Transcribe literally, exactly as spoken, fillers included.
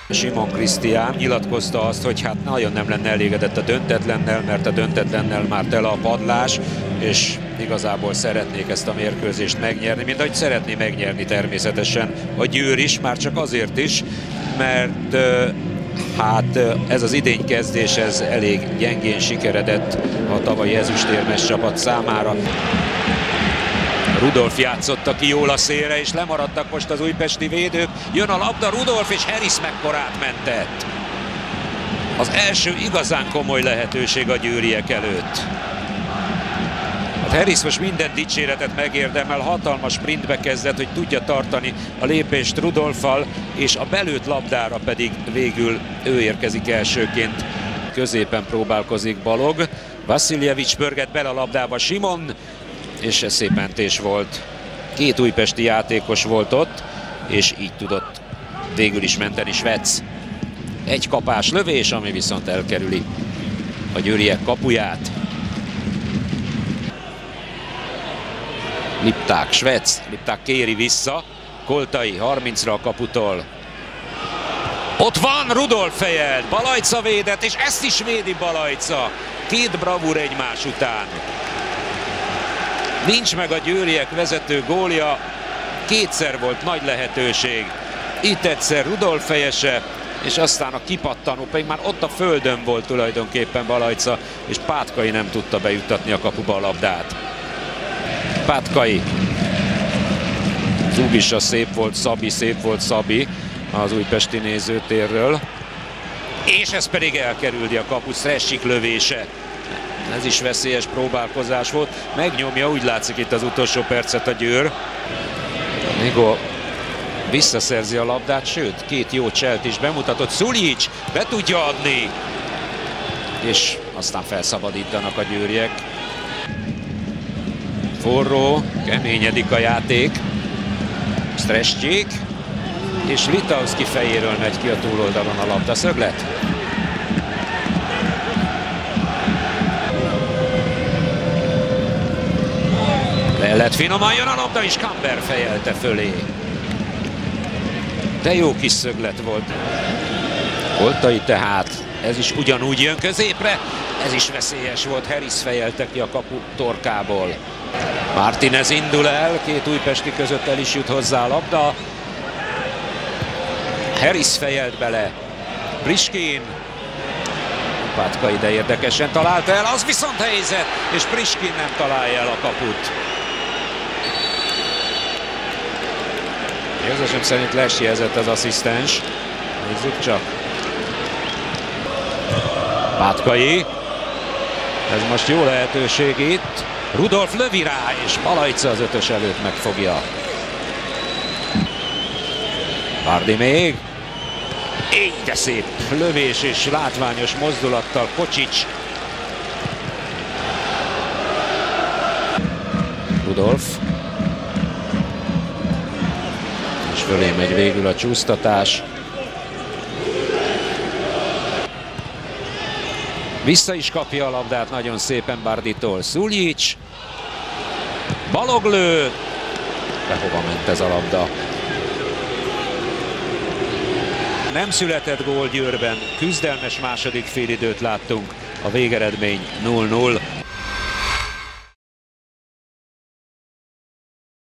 Simon Krisztián nyilatkozta azt, hogy hát nagyon nem lenne elégedett a döntetlennel, mert a döntetlennel már tele a padlás, és igazából szeretnék ezt a mérkőzést megnyerni, mint ahogy szeretné megnyerni természetesen a Győr is, már csak azért is, mert hát ez az idénykezdés ez elég gyengén sikeredett a tavalyi ezüstérmes csapat számára. Rudolf játszotta ki jól a szélre, és lemaradtak most az újpesti védők. Jön a labda, Rudolf és Harris mekkorát mentett. Az első igazán komoly lehetőség a győriek előtt. Hát Harris most minden dicséretet megérdemel, hatalmas sprintbe kezdett, hogy tudja tartani a lépést Rudolffal, és a belőtt labdára pedig végül ő érkezik elsőként. Középen próbálkozik Balog. Vasiljevics pörget bele a labdába Simon, és ez szép mentés volt. Két újpesti játékos volt ott, és így tudott végül is menteni Svec. Egy kapás lövés, ami viszont elkerüli a győriek kapuját. Lipták, Svec, Lipták kéri vissza, Koltai harmincra a kaputól. Ott van, Rudolf fejelt, Balajca védett, és ezt is védi Balajca. Két bravúr egymás után. Nincs meg a győriek vezető gólja, kétszer volt nagy lehetőség. Itt egyszer Rudolf fejese, és aztán a kipattanó, pedig már ott a földön volt tulajdonképpen Balajca, és Pátkai nem tudta bejuttatni a kapuba a labdát. Pátkai. Zugisa szép volt, Szabi, szép volt Szabi az újpesti nézőtérről. És ez pedig elkerüldi a kaput, Szessik lövése. Ez is veszélyes próbálkozás volt. Megnyomja, úgy látszik itt az utolsó percet a Győr. Nigo visszaszerzi a labdát, sőt, két jó cselt is bemutatott. Szuljics be tudja adni. És aztán felszabadítanak a győriek. Forró, keményedik a játék. Stresztyék. És Litauszki fejéről megy ki a túloldalon a labda. Szöglet. Lett finoman, jön a labda, és Kamber fejelte fölé. De jó kis szöglet volt. Koltai tehát, ez is ugyanúgy jön középre, ez is veszélyes volt, Harris fejelte ki a kapu torkából. Martinez indul el, két újpesti között el is jut hozzá a labda. Harris fejelt bele, Priskin. Pátka ide érdekesen találta el, az viszont helyzet, és Priskin nem találja el a kaput. Érzésem szerint lesjezett az asszisztens. Nézzük csak. Pátkai. Ez most jó lehetőség itt. Rudolf lövi rá, és Balajca az ötös előtt megfogja. Bárdi még. Így de szép lövés és látványos mozdulattal Kocsics. Rudolf. És fölé megy végül a csúsztatás. Vissza is kapja a labdát nagyon szépen Barditól Szuljics. Balog lő. De hova ment ez a labda? Nem született gól Győrben, küzdelmes második félidőt láttunk, a végeredmény null null.